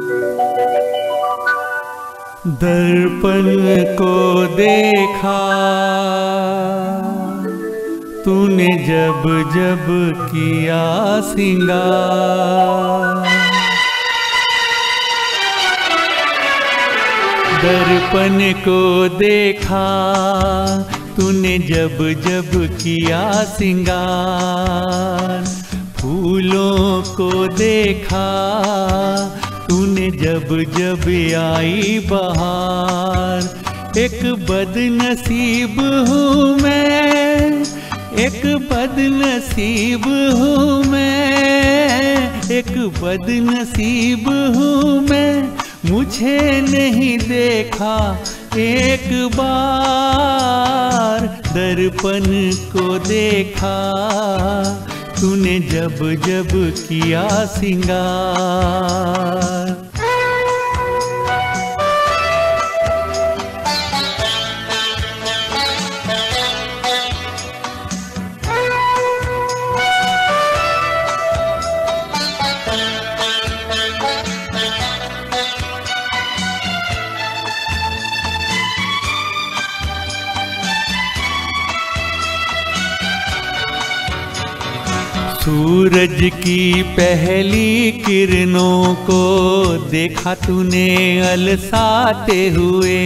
दर्पण को देखा तूने जब जब किया सिंगार। दर्पण को देखा तूने जब जब किया सिंगार। फूलों को देखा तूने जब जब आई बहार। एक बदनसीब हूँ मैं, एक बदनसीब हूँ मैं, एक बदनसीब हूँ मैं। मुझे नहीं देखा एक बार। दर्पण को देखा तूने जब जब किया सिंगार। सूरज की पहली किरणों को देखा तूने अलसाते हुए।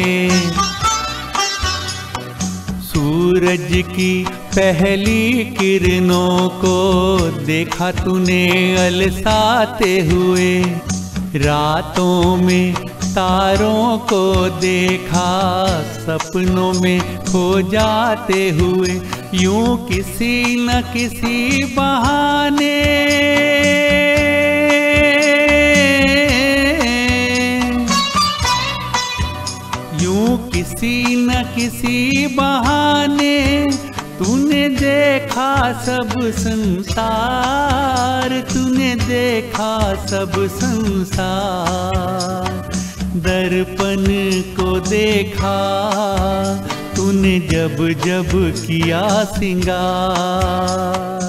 सूरज की पहली किरणों को देखा तूने अलसाते हुए। रातों में तारों को देखा सपनों में खो जाते हुए। यूं किसी न किसी बहाने यूं किसी न किसी बहाने तूने देखा सब संसार। तूने देखा सब संसार। दर्पण को देखा तूने जब जब किया सिंगार।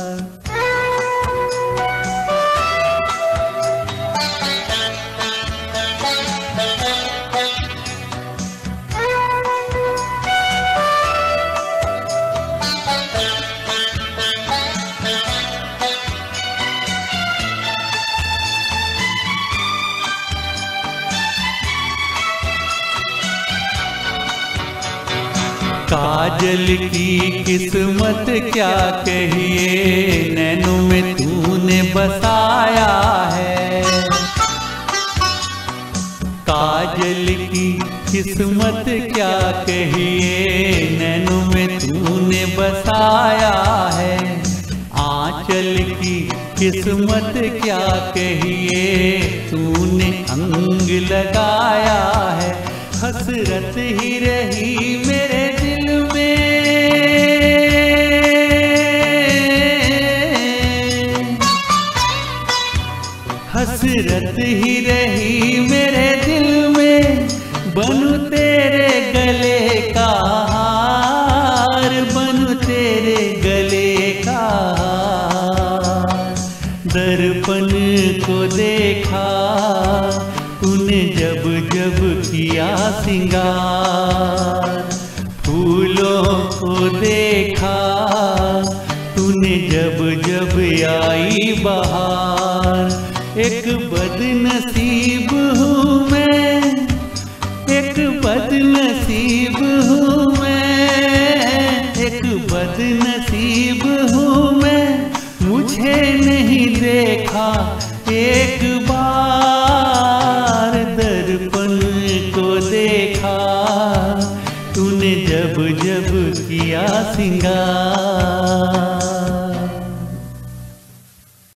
काजल की किस्मत क्या कहिए, नैनों में तूने बसाया है। काजल की किस्मत क्या कहिए, नैनों में तूने बसाया है। आंचल की किस्मत क्या कहिए, तूने अंग लगाया है। हसरत ही रही मेरे दिल में, हसरत ही रही मेरे दिल में। बनूं तेरे गले का हार, बनूं तेरे गले का हार। दर्पण को देखा तूने जब जब किया सिंगार। फूलों को देखा तूने जब जब आई बहार। एक बदनसीब हूँ मैं, एक बदनसीब हूँ मैं, एक बदनसीब हूँ मैं। मुझे नहीं देखा एक बार। दर्पण को देखा तूने जब जब किया सिंगार।